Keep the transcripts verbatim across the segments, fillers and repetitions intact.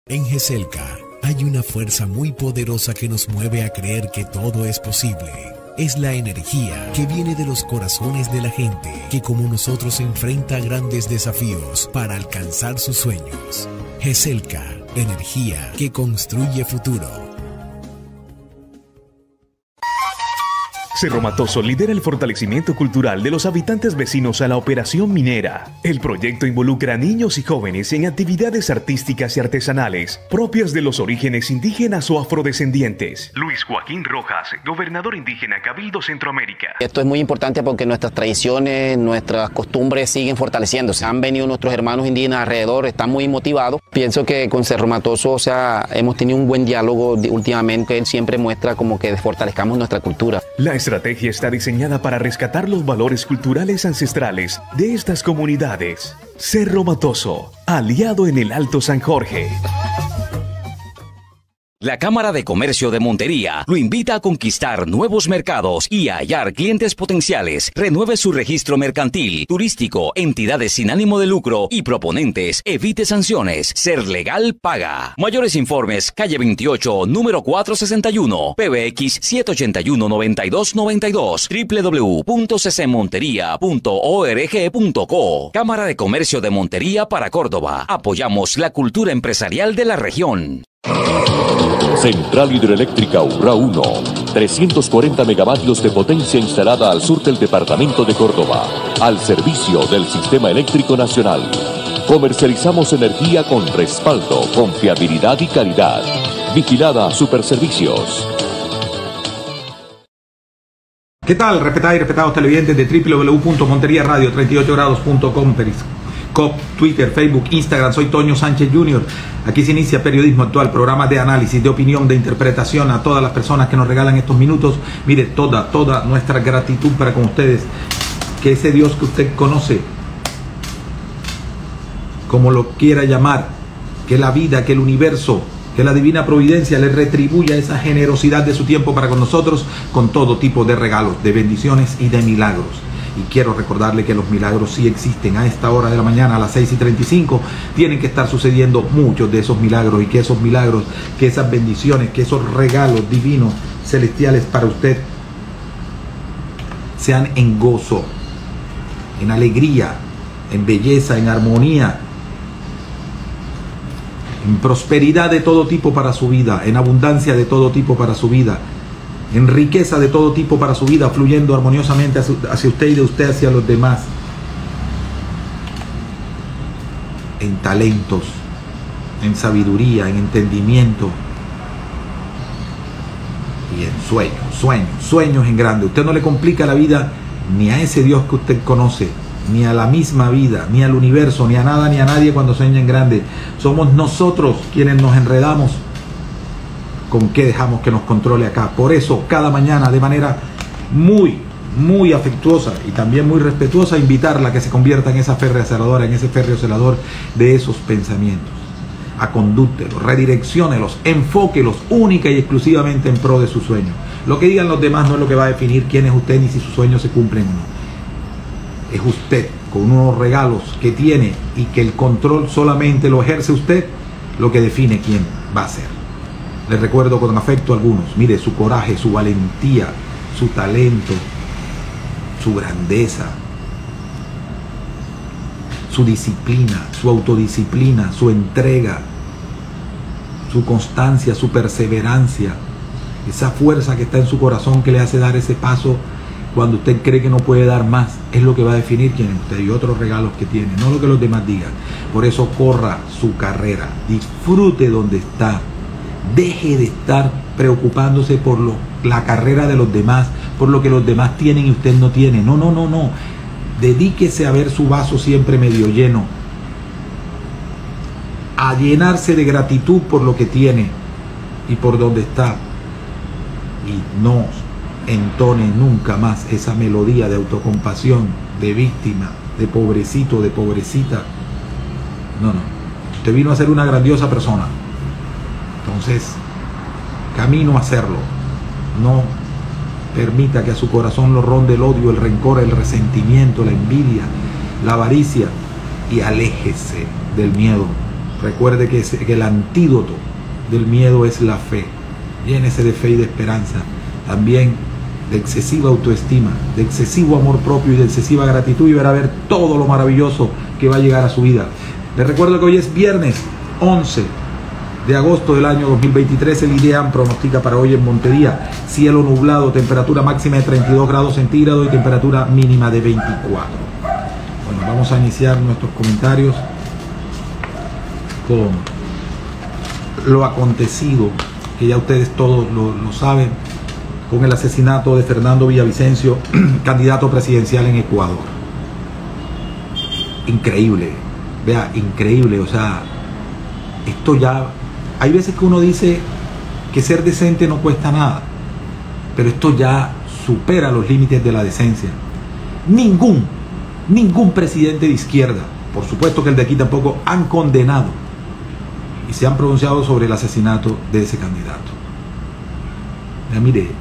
En GESELCA hay una fuerza muy poderosa que nos mueve a creer que todo es posible. Es la energía que viene de los corazones de la gente que como nosotros enfrenta grandes desafíos para alcanzar sus sueños. GESELCA, energía que construye futuro. Cerro Matoso lidera el fortalecimiento cultural de los habitantes vecinos a la operación minera. El proyecto involucra a niños y jóvenes en actividades artísticas y artesanales propias de los orígenes indígenas o afrodescendientes. Luis Joaquín Rojas, gobernador indígena Cabildo Centroamérica. Esto es muy importante porque nuestras tradiciones, nuestras costumbres siguen fortaleciéndose. Han venido nuestros hermanos indígenas alrededor, están muy motivados. Pienso que con Cerro Matoso, o sea, hemos tenido un buen diálogo últimamente. Él siempre muestra como que fortalezcamos nuestra cultura. La La estrategia está diseñada para rescatar los valores culturales ancestrales de estas comunidades. Cerro Matoso, aliado en el Alto San Jorge. La Cámara de Comercio de Montería lo invita a conquistar nuevos mercados y a hallar clientes potenciales. Renueve su registro mercantil, turístico, entidades sin ánimo de lucro y proponentes. Evite sanciones. Ser legal paga. Mayores informes, calle veintiocho, número cuatrocientos sesenta y uno, P B X siete ochenta y uno, noventa y dos noventa y dos, w w w punto c c montería punto org punto co. Cámara de Comercio de Montería para Córdoba. Apoyamos la cultura empresarial de la región. Central Hidroeléctrica Urrá uno, trescientos cuarenta megavatios de potencia instalada al sur del departamento de Córdoba, al servicio del sistema eléctrico nacional. Comercializamos energía con respaldo, confiabilidad y calidad. Vigilada Superservicios. ¿Qué tal, respetados y respetados televidentes de w w w punto montería radio treinta y ocho grados punto com, Twitter, Facebook, Instagram? Soy Toño Sánchez junior Aquí se inicia Periodismo Actual, programa de análisis, de opinión, de interpretación. A todas las personas que nos regalan estos minutos, mire, toda, toda nuestra gratitud para con ustedes. Que ese Dios que usted conoce, como lo quiera llamar, que la vida, que el universo, que la divina providencia le retribuya esa generosidad de su tiempo para con nosotros, con todo tipo de regalos, de bendiciones y de milagros. Y quiero recordarle que los milagros sí existen. A esta hora de la mañana, a las seis y treinta y cinco, tienen que estar sucediendo muchos de esos milagros. Y que esos milagros, que esas bendiciones, que esos regalos divinos, celestiales para usted, sean en gozo, en alegría, en belleza, en armonía, en prosperidad de todo tipo para su vida, en abundancia de todo tipo para su vida, en riqueza de todo tipo para su vida, fluyendo armoniosamente hacia usted y de usted hacia los demás, en talentos, en sabiduría, en entendimiento y en sueños, sueños, sueños en grande. Usted no le complica la vida ni a ese Dios que usted conoce, ni a la misma vida, ni al universo, ni a nada, ni a nadie cuando sueña en grande. Somos nosotros quienes nos enredamos con qué dejamos que nos controle acá. Por eso, cada mañana, de manera muy, muy afectuosa y también muy respetuosa, invitarla a que se convierta en esa férrea celadora, en ese férreo celador de esos pensamientos. Acondúctelos, redirecciónelos, enfóquelos única y exclusivamente en pro de su sueño. Lo que digan los demás no es lo que va a definir quién es usted ni si sus sueños se cumplen o no. Es usted, con unos regalos que tiene y que el control solamente lo ejerce usted, lo que define quién va a ser. Les recuerdo con afecto a algunos, mire, su coraje, su valentía, su talento, su grandeza, su disciplina, su autodisciplina, su entrega, su constancia, su perseverancia, esa fuerza que está en su corazón que le hace dar ese paso cuando usted cree que no puede dar más, es lo que va a definir quién es usted y otros regalos que tiene, no lo que los demás digan. Por eso corra su carrera, disfrute donde está. Deje de estar preocupándose por lo, la carrera de los demás, por lo que los demás tienen y usted no tiene. No, no, no, no. Dedíquese a ver su vaso siempre medio lleno, a llenarse de gratitud por lo que tiene y por donde está. Y no entone nunca más esa melodía de autocompasión, de víctima, de pobrecito, de pobrecita. No, no. Usted vino a ser una grandiosa persona. Entonces, camino a hacerlo. No permita que a su corazón lo ronde el odio, el rencor, el resentimiento, la envidia, la avaricia, y aléjese del miedo. Recuerde que, es, que el antídoto del miedo es la fe. Llénese de fe y de esperanza. También de excesiva autoestima, de excesivo amor propio y de excesiva gratitud, y verá ver todo lo maravilloso que va a llegar a su vida. Les recuerdo que hoy es viernes once de agosto del año dos mil veintitrés. El IDEAM pronostica para hoy en Montería cielo nublado, temperatura máxima de treinta y dos grados centígrados y temperatura mínima de veinticuatro. Bueno, vamos a iniciar nuestros comentarios con lo acontecido, que ya ustedes todos lo, lo saben, con el asesinato de Fernando Villavicencio, candidato presidencial en Ecuador. Increíble, vea, increíble, o sea, esto ya, hay veces que uno dice que ser decente no cuesta nada, pero esto ya supera los límites de la decencia. Ningún, ningún presidente de izquierda, por supuesto que el de aquí tampoco, han condenado y se han pronunciado sobre el asesinato de ese candidato. Ya, mire,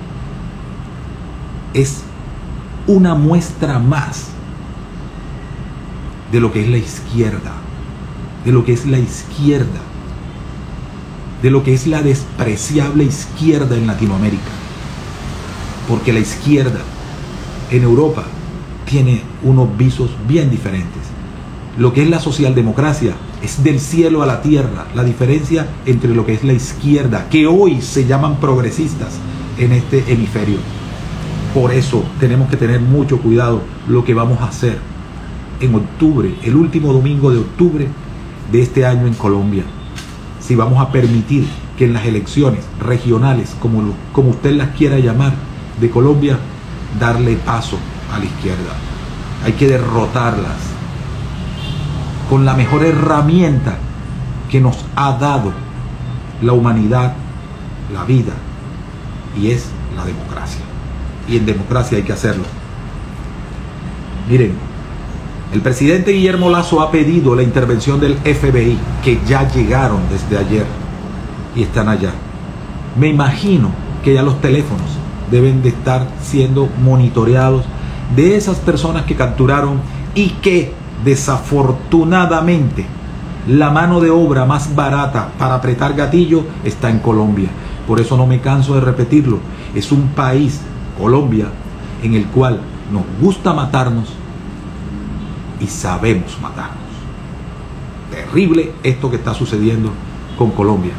es una muestra más de lo que es la izquierda, de lo que es la izquierda, de lo que es la despreciable izquierda en Latinoamérica. Porque la izquierda en Europa tiene unos visos bien diferentes. Lo que es la socialdemocracia es del cielo a la tierra. La diferencia entre lo que es la izquierda, que hoy se llaman progresistas en este hemisferio. Por eso tenemos que tener mucho cuidado lo que vamos a hacer en octubre, el último domingo de octubre de este año en Colombia. Si vamos a permitir que en las elecciones regionales, como, lo, como usted las quiera llamar, de Colombia, darle paso a la izquierda. Hay que derrotarlas con la mejor herramienta que nos ha dado la humanidad, la vida, y es la democracia. Y en democracia hay que hacerlo. Miren, el presidente Guillermo Lasso ha pedido la intervención del F B I, que ya llegaron desde ayer y están allá. Me imagino que ya los teléfonos deben de estar siendo monitoreados de esas personas que capturaron y que desafortunadamente la mano de obra más barata para apretar gatillo está en Colombia. Por eso no me canso de repetirlo. Es un país, Colombia, en el cual nos gusta matarnos y sabemos matarnos. Terrible esto que está sucediendo con Colombia.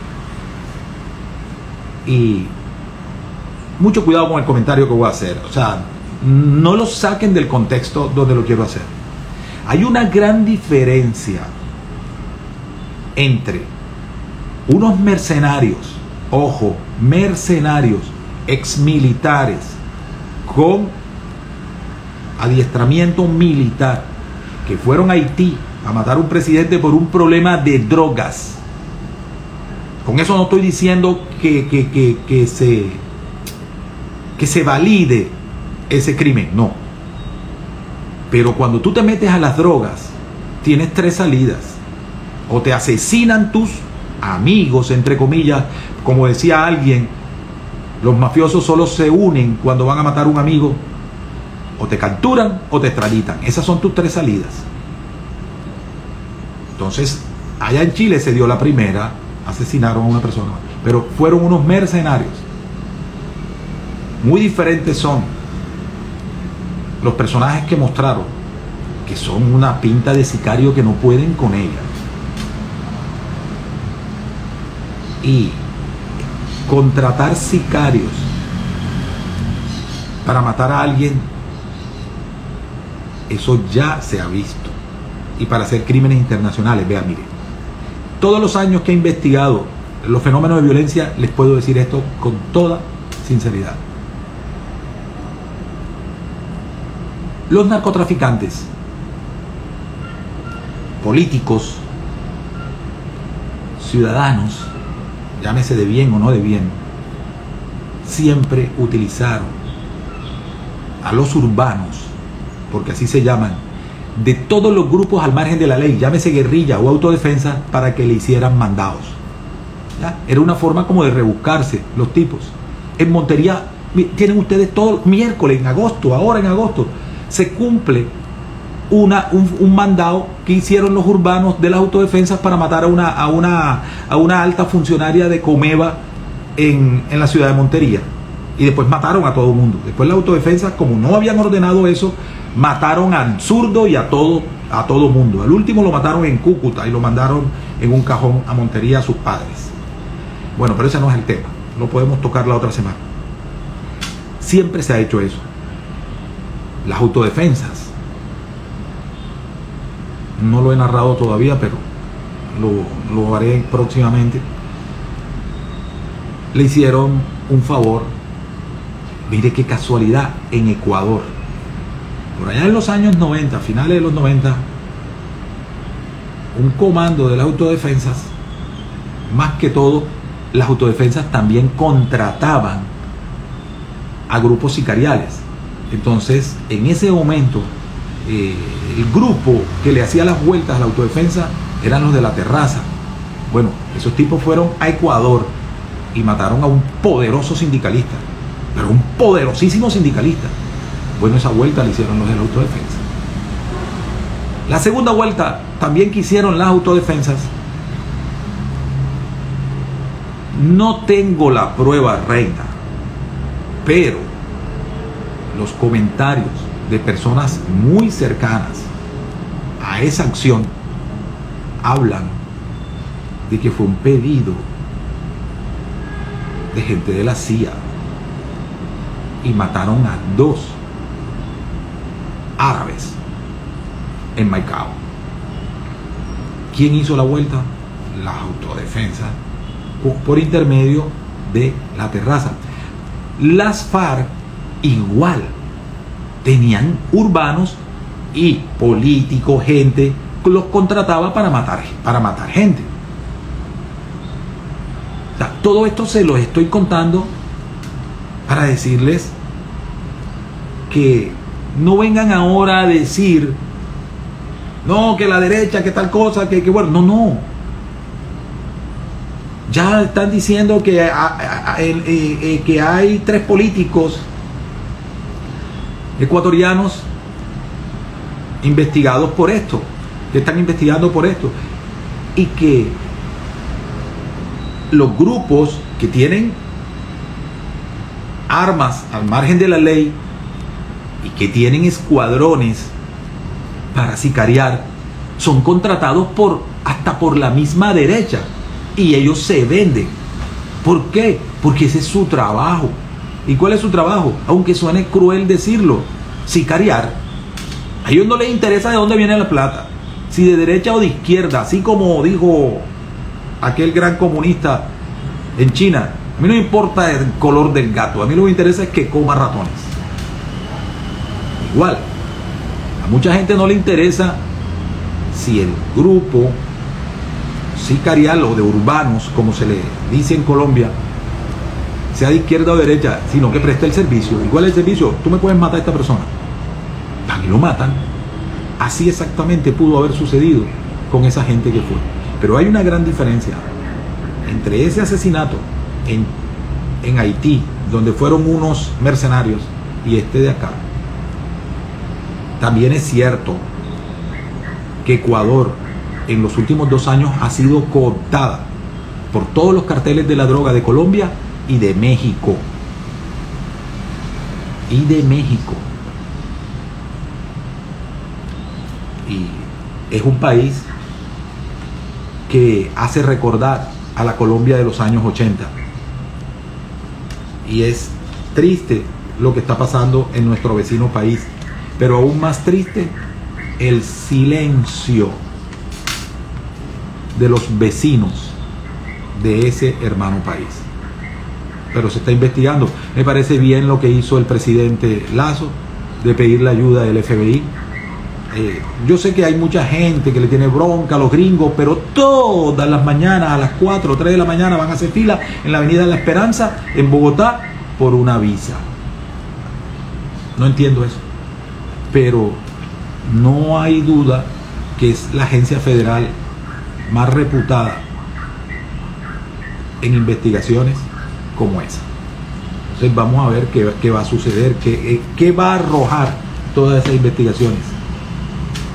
Y mucho cuidado con el comentario que voy a hacer. O sea, no lo saquen del contexto donde lo quiero hacer. Hay una gran diferencia entre unos mercenarios, ojo, mercenarios, exmilitares, con adiestramiento militar, que fueron a Haití a matar a un presidente por un problema de drogas. Con eso no estoy diciendo que, que, que, que, se, que se valide ese crimen, no. Pero cuando tú te metes a las drogas, tienes tres salidas. O te asesinan tus amigos, entre comillas, como decía alguien, los mafiosos solo se unen cuando van a matar a un amigo. O te capturan o te extraditan. Esas son tus tres salidas. Entonces, allá en Chile se dio la primera, asesinaron a una persona, pero fueron unos mercenarios. Muy diferentes son los personajes que mostraron, que son una pinta de sicario que no pueden con ella. Y contratar sicarios para matar a alguien, eso ya se ha visto. Y para hacer crímenes internacionales, vean, mire, todos los años que he investigado los fenómenos de violencia, les puedo decir esto con toda sinceridad. Los narcotraficantes, políticos, ciudadanos, llámese de bien o no de bien, siempre utilizaron a los urbanos, porque así se llaman, de todos los grupos al margen de la ley, llámese guerrilla o autodefensa, para que le hicieran mandados. ¿Ya? Era una forma como de rebuscarse los tipos. En Montería tienen ustedes todo miércoles, en agosto, ahora en agosto, se cumple una, un, un mandado que hicieron los urbanos de las autodefensas para matar a una, a una, a una alta funcionaria de Comeva en, en la ciudad de Montería. Y después mataron a todo el mundo. Después las autodefensas, como no habían ordenado eso, mataron al zurdo y a todo a todo mundo. Al último lo mataron en Cúcuta y lo mandaron en un cajón a Montería a sus padres. Bueno, pero ese no es el tema. Lo podemos tocar la otra semana. Siempre se ha hecho eso. Las autodefensas. No lo he narrado todavía, pero lo, lo haré próximamente. Le hicieron un favor. Mire qué casualidad, en Ecuador. Por allá en los años noventa, finales de los noventa, un comando de las autodefensas, más que todo, las autodefensas también contrataban a grupos sicariales. Entonces, en ese momento, eh, el grupo que le hacía las vueltas a la autodefensa eran los de La Terraza. Bueno, esos tipos fueron a Ecuador y mataron a un poderoso sindicalista, pero un poderosísimo sindicalista. Bueno, esa vuelta la hicieron los de la autodefensa. La segunda vuelta también que hicieron las autodefensas, no tengo la prueba reina, pero los comentarios de personas muy cercanas a esa acción hablan de que fue un pedido de gente de la C I A y mataron a dos árabes en Maicao. ¿Quién hizo la vuelta? La autodefensa, por intermedio de La Terraza. Las FARC igual tenían urbanos y políticos, gente que los contrataba para matar, para matar gente. O sea, todo esto se los estoy contando para decirles que no vengan ahora a decir no, que la derecha, que tal cosa, que, que bueno, no, no. Ya están diciendo que, a, a, a, eh, eh, que hay tres políticos ecuatorianos investigados por esto, que están investigando por esto, y que los grupos que tienen armas al margen de la ley y que tienen escuadrones para sicariar son contratados por hasta por la misma derecha y ellos se venden. ¿Por qué? Porque ese es su trabajo. ¿Y cuál es su trabajo? Aunque suene cruel decirlo, sicariar. A ellos no les interesa de dónde viene la plata, si de derecha o de izquierda, así como dijo aquel gran comunista en China. A mí no me importa el color del gato, a mí lo que me interesa es que coma ratones. Igual, a mucha gente no le interesa si el grupo sicarial o de urbanos, como se le dice en Colombia, sea de izquierda o de derecha, sino que preste el servicio. Igual el servicio, tú me puedes matar a esta persona, van y lo matan. Así exactamente pudo haber sucedido con esa gente que fue. Pero hay una gran diferencia entre ese asesinato en, en Haití, donde fueron unos mercenarios, y este de acá. También es cierto que Ecuador en los últimos dos años ha sido cooptada por todos los carteles de la droga de Colombia y de México. Y de México. Y es un país que hace recordar a la Colombia de los años ochenta. Y es triste lo que está pasando en nuestro vecino país. Pero aún más triste, el silencio de los vecinos de ese hermano país. Pero se está investigando. Me parece bien lo que hizo el presidente Lazo de pedir la ayuda del F B I. Eh, yo sé que hay mucha gente que le tiene bronca a los gringos, pero todas las mañanas a las cuatro o tres de la mañana van a hacer fila en la Avenida de la Esperanza en Bogotá por una visa. No entiendo eso. Pero no hay duda que es la agencia federal más reputada en investigaciones como esa. Entonces vamos a ver qué, qué va a suceder, qué, qué va a arrojar todas esas investigaciones.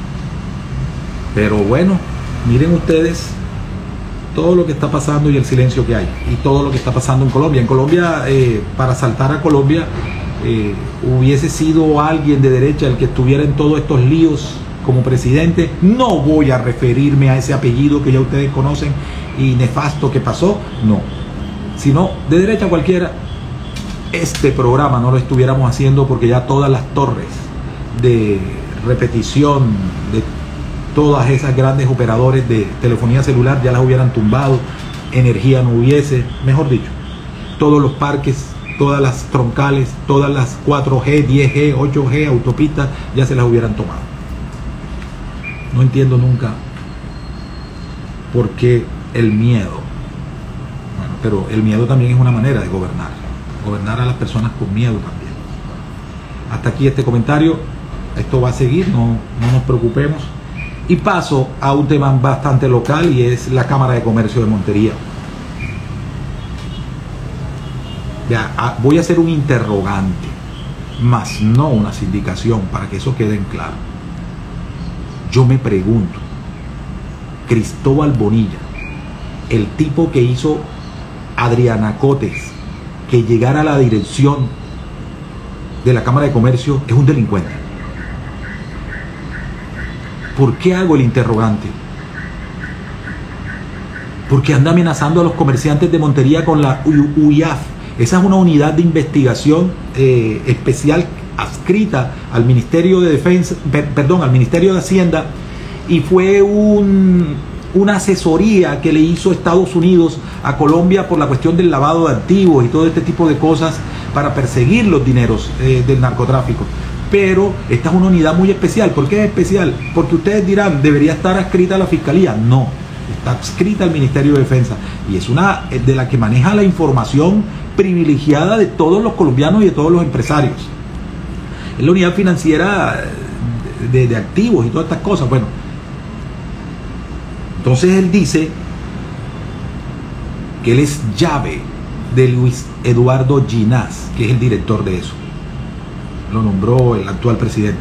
Pero bueno, miren ustedes todo lo que está pasando y el silencio que hay, y todo lo que está pasando en Colombia. En Colombia, eh, para saltar a Colombia, eh, hubiese sido alguien de derecha el que estuviera en todos estos líos como presidente. No voy a referirme a ese apellido que ya ustedes conocen y nefasto que pasó, no, sino de derecha cualquiera, este programa no lo estuviéramos haciendo, porque ya todas las torres de repetición de todas esas grandes operadores de telefonía celular ya las hubieran tumbado, energía no hubiese, mejor dicho, todos los parques, todas las troncales, todas las cuatro G, diez G, ocho G, autopistas, ya se las hubieran tomado. No entiendo nunca por qué el miedo. Bueno, pero el miedo también es una manera de gobernar, gobernar a las personas con miedo también. Hasta aquí este comentario, esto va a seguir, no, no nos preocupemos. Y paso a un tema bastante local, y es la Cámara de Comercio de Montería. Ya, voy a hacer un interrogante, más no una sindicación, para que eso quede en claro. Yo me pregunto, Cristóbal Bonilla, el tipo que hizo Adriana Cotes que llegara a la dirección de la Cámara de Comercio, es un delincuente. ¿Por qué hago el interrogante? Porque anda amenazando a los comerciantes de Montería con la U I A F. Esa es una unidad de investigación eh, especial adscrita al Ministerio de Defensa, per, perdón, al Ministerio de Hacienda, y fue un, una asesoría que le hizo Estados Unidos a Colombia por la cuestión del lavado de activos y todo este tipo de cosas para perseguir los dineros eh, del narcotráfico. Pero esta es una unidad muy especial. ¿Por qué es especial? Porque ustedes dirán, ¿debería estar adscrita a la Fiscalía? No, está adscrita al Ministerio de Defensa, y es una de la que maneja la información privilegiada de todos los colombianos y de todos los empresarios. Es la unidad financiera de, de activos y todas estas cosas. Bueno, entonces él dice que él es llave de Luis Eduardo Ginás, que es el director de eso. Lo nombró el actual presidente.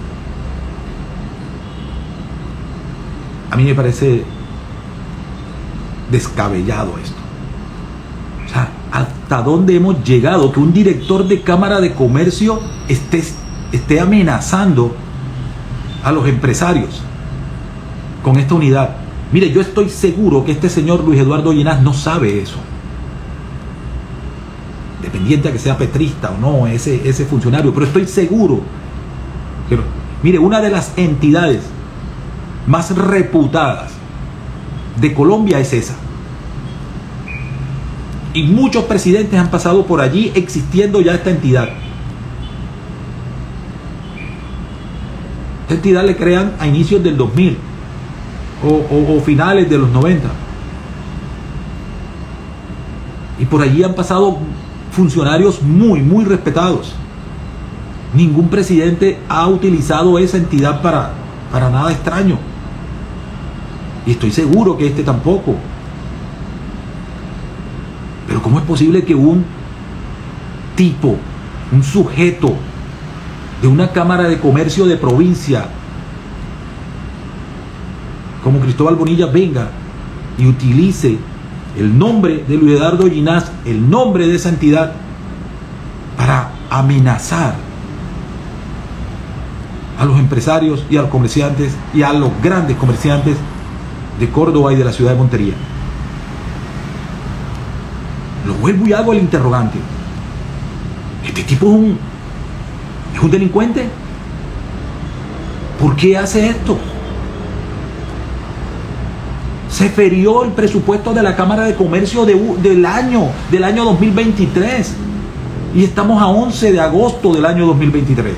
A mí me parece descabellado esto. O sea, ¿hasta dónde hemos llegado? Que un director de Cámara de Comercio esté, esté amenazando a los empresarios con esta unidad. Mire, yo estoy seguro que este señor Luis Eduardo Ginás no sabe eso. Dependiente a que sea petrista o no, ese, ese funcionario, pero estoy seguro que, mire, una de las entidades más reputadas de Colombia es esa, y muchos presidentes han pasado por allí existiendo ya esta entidad. Esta entidad le crean a inicios del dos mil o, o, o finales de los noventa, y por allí han pasado funcionarios muy, muy respetados. Ningún presidente ha utilizado esa entidad para, para nada extraño. Y estoy seguro que este tampoco. Pero ¿cómo es posible que un tipo, un sujeto de una Cámara de Comercio de provincia como Cristóbal Bonilla venga y utilice el nombre de Luis Eduardo Ginás, el nombre de esa entidad, para amenazar a los empresarios y a los comerciantes y a los grandes comerciantes de Córdoba y de la ciudad de Montería? Lo vuelvo y hago el interrogante. ¿Este tipo es un, es un delincuente? ¿Por qué hace esto? Se ferió el presupuesto de la Cámara de Comercio de, del año del año dos mil veintitrés, y estamos a once de agosto del año dos mil veintitrés.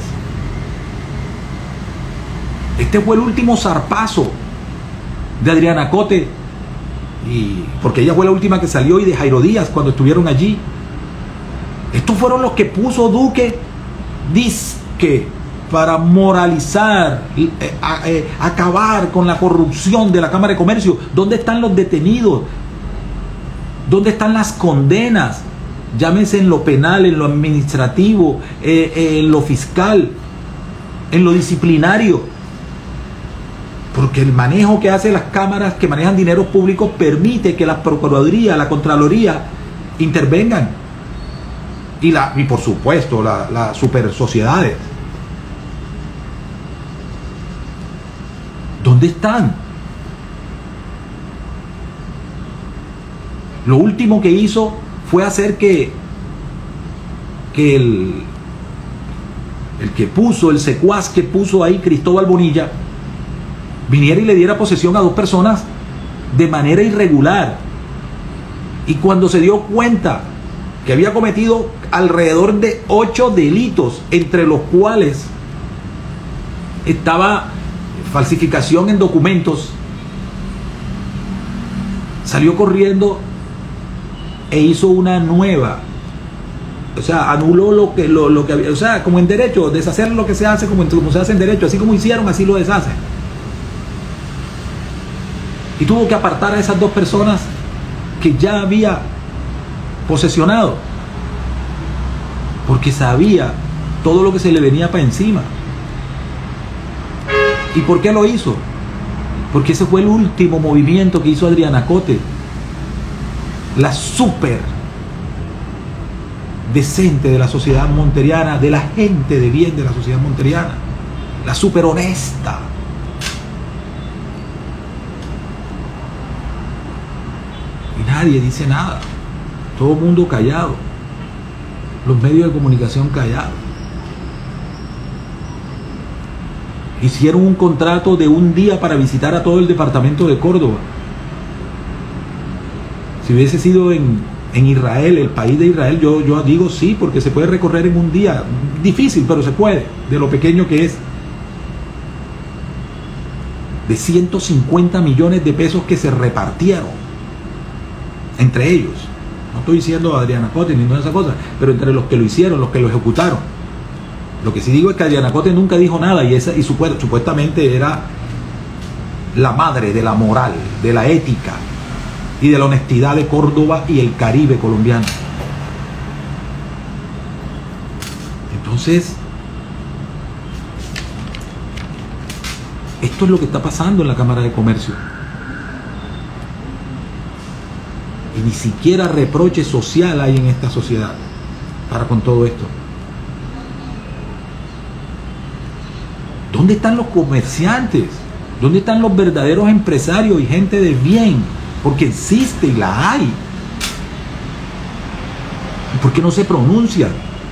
Este fue el último zarpazo de Adriana Cotes, y porque ella fue la última que salió, y de Jairo Díaz cuando estuvieron allí. Estos fueron los que puso Duque, dizque, para moralizar, eh, eh, acabar con la corrupción de la Cámara de Comercio. ¿Dónde están los detenidos? ¿Dónde están las condenas? Llámese en lo penal, en lo administrativo, eh, eh, en lo fiscal, en lo disciplinario. Porque el manejo que hacen las cámaras que manejan dineros públicos permite que la Procuraduría, la Contraloría intervengan. Y, la, y por supuesto, las la super sociedades. ¿Dónde están? Lo último que hizo fue hacer que, que el, el que puso, el secuaz que puso ahí, Cristóbal Bonilla, viniera y le diera posesión a dos personas de manera irregular. Y cuando se dio cuenta que había cometido alrededor de ocho delitos, entre los cuales estaba falsificación en documentos, salió corriendo e hizo una nueva, o sea, anuló lo que, lo, lo que había, o sea, como en derecho, deshacer lo que se hace como, como se hace en derecho, así como hicieron, así lo deshacen. Y tuvo que apartar a esas dos personas que ya había posesionado, porque sabía todo lo que se le venía para encima. ¿Y por qué lo hizo? Porque ese fue el último movimiento que hizo Adriana Cote, la súper decente de la sociedad monteriana, de la gente de bien de la sociedad monteriana, la súper honesta. Y nadie dice nada, todo el mundo callado, los medios de comunicación callados. Hicieron un contrato de un día para visitar a todo el departamento de Córdoba. Si hubiese sido en, en Israel, el país de Israel, yo, yo digo sí, porque se puede recorrer en un día. Difícil, pero se puede, de lo pequeño que es. De ciento cincuenta millones de pesos que se repartieron entre ellos. No estoy diciendo a Adriana Cote ni ninguna de esas cosas, pero entre los que lo hicieron, los que lo ejecutaron. Lo que sí digo es que Adriana Cote nunca dijo nada, y esa y su, supuestamente era la madre de la moral, de la ética y de la honestidad de Córdoba y el Caribe colombiano. Entonces, esto es lo que está pasando en la Cámara de Comercio. Y ni siquiera reproche social hay en esta sociedad para con todo esto. ¿Dónde están los comerciantes? ¿Dónde están los verdaderos empresarios y gente de bien? Porque existe y la hay. ¿Y por qué no se pronuncian?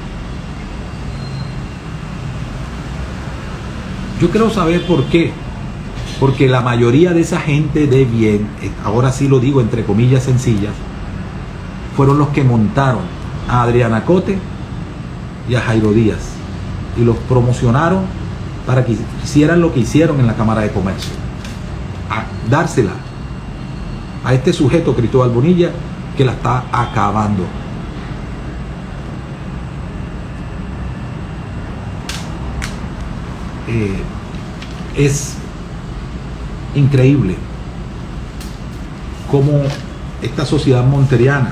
Yo quiero saber por qué. Porque la mayoría de esa gente de bien, ahora sí lo digo entre comillas sencillas, fueron los que montaron a Adriana Cote y a Jairo Díaz y los promocionaron para que hicieran lo que hicieron en la Cámara de Comercio, a dársela a este sujeto Cristóbal Bonilla, que la está acabando. Eh, es increíble cómo esta sociedad monteriana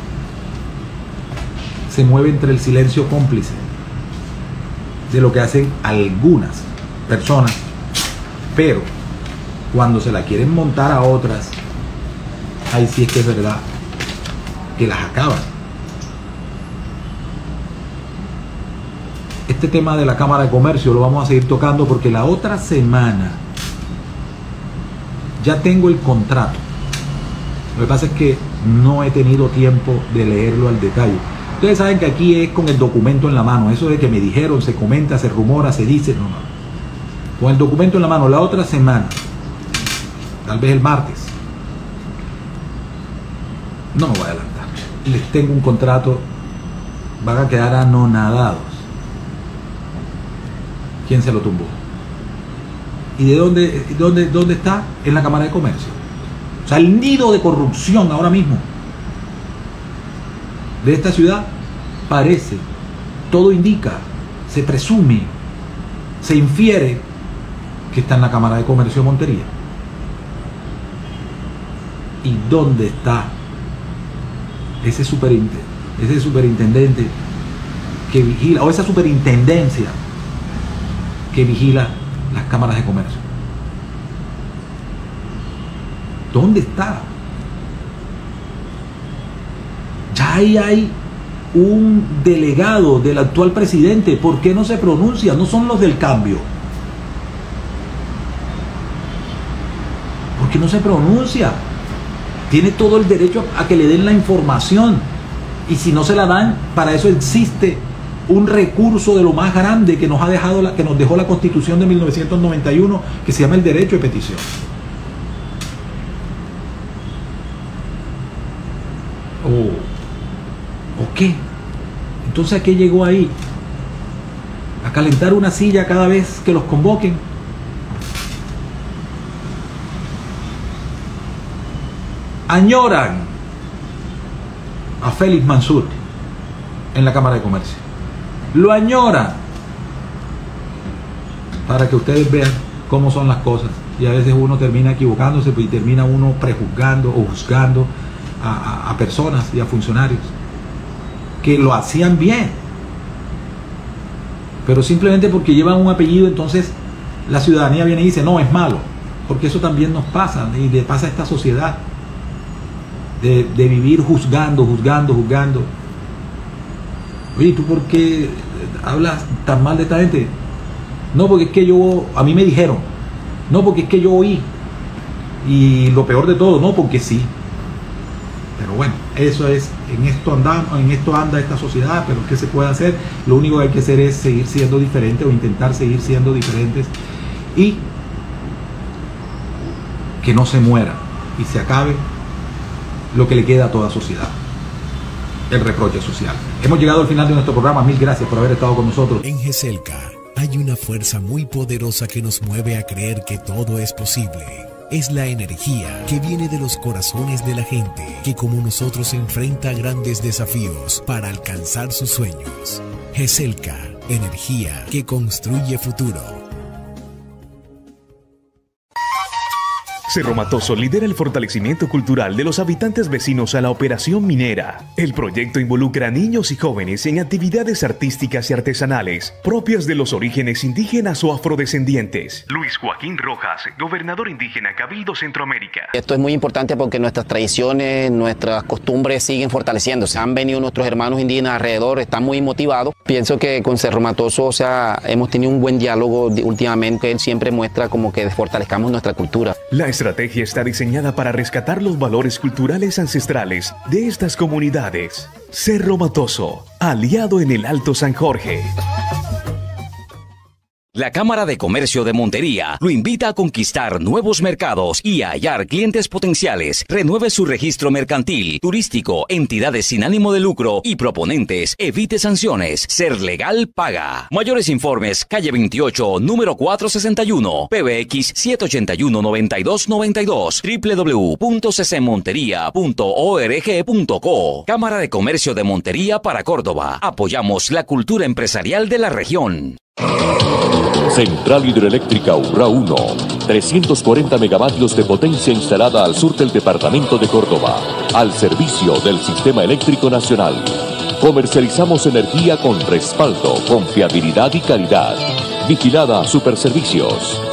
se mueve entre el silencio cómplice de lo que hacen algunas personas, pero cuando se la quieren montar a otras, ahí sí es que es verdad que las acaban. Este tema de la Cámara de Comercio lo vamos a seguir tocando, porque la otra semana ya tengo el contrato. Lo que pasa es que no he tenido tiempo de leerlo al detalle. Ustedes saben que aquí es con el documento en la mano. Eso de que me dijeron, se comenta, se rumora, se dice, no, no. Con el documento en la mano. La otra semana, tal vez el martes, no me voy a adelantar, les tengo un contrato, van a quedar anonadados. ¿Quién se lo tumbó? ¿Y de dónde, dónde, dónde está? En la Cámara de Comercio. O sea, el nido de corrupción ahora mismo de esta ciudad parece, todo indica, se presume, se infiere que está en la Cámara de Comercio de Montería. ¿Y dónde está ese superintendente, ese superintendente que vigila, o esa superintendencia que vigila las cámaras de comercio? ¿Dónde está? Ya ahí hay un delegado del actual presidente. ¿Por qué no se pronuncia? No son los del cambio. ¿Por qué no se pronuncia? Tiene todo el derecho a que le den la información. Y si no se la dan, para eso existe un recurso de lo más grande que nos ha dejado la, que nos dejó la Constitución de mil novecientos noventa y uno, que se llama el derecho de petición. ¿O, ¿O qué? Entonces, ¿a qué llegó ahí? ¿A calentar una silla cada vez que los convoquen? Añoran a Félix Mansur en la Cámara de Comercio. Lo añoran, para que ustedes vean cómo son las cosas. Y a veces uno termina equivocándose y termina uno prejuzgando o juzgando a, a, a personas y a funcionarios que lo hacían bien, pero simplemente porque llevan un apellido, entonces la ciudadanía viene y dice, no, es malo. Porque eso también nos pasa, y le pasa a esta sociedad, de, de vivir juzgando, juzgando, juzgando. Oye, ¿tú por qué hablas tan mal de esta gente? No, porque es que yo, a mí me dijeron. No, porque es que yo oí. Y lo peor de todo, no, porque sí. Pero bueno, eso es, en esto andamos, en esto anda esta sociedad, pero ¿qué se puede hacer? Lo único que hay que hacer es seguir siendo diferente o intentar seguir siendo diferentes y que no se muera y se acabe lo que le queda a toda sociedad, el reproche social. Hemos llegado al final de nuestro programa. Mil gracias por haber estado con nosotros. En GESELCA hay una fuerza muy poderosa que nos mueve a creer que todo es posible. Es la energía que viene de los corazones de la gente que como nosotros enfrenta grandes desafíos para alcanzar sus sueños. GESELCA, energía que construye futuro. Cerro Matoso lidera el fortalecimiento cultural de los habitantes vecinos a la operación minera. El proyecto involucra a niños y jóvenes en actividades artísticas y artesanales propias de los orígenes indígenas o afrodescendientes. Luis Joaquín Rojas, gobernador indígena Cabildo Centroamérica. Esto es muy importante porque nuestras tradiciones, nuestras costumbres siguen fortaleciéndose. Han venido nuestros hermanos indígenas alrededor, están muy motivados. Pienso que con Cerro Matoso, o sea, hemos tenido un buen diálogo últimamente. Él siempre muestra como que fortalezcamos nuestra cultura. La estrategia está diseñada para rescatar los valores culturales ancestrales de estas comunidades. Cerro Matoso, aliado en el Alto San Jorge. La Cámara de Comercio de Montería lo invita a conquistar nuevos mercados y a hallar clientes potenciales. Renueve su registro mercantil, turístico, entidades sin ánimo de lucro y proponentes. Evite sanciones. Ser legal paga. Mayores informes, calle veintiocho, número cuatrocientos sesenta y uno, P B X siete ochenta y uno, noventa y dos noventa y dos, w w w punto c c montería punto org punto co. Cámara de Comercio de Montería para Córdoba. Apoyamos la cultura empresarial de la región. Central Hidroeléctrica Urrá uno, trescientos cuarenta megavatios de potencia instalada al sur del departamento de Córdoba, al servicio del sistema eléctrico nacional. Comercializamos energía con respaldo, confiabilidad y calidad. Vigilada Superservicios.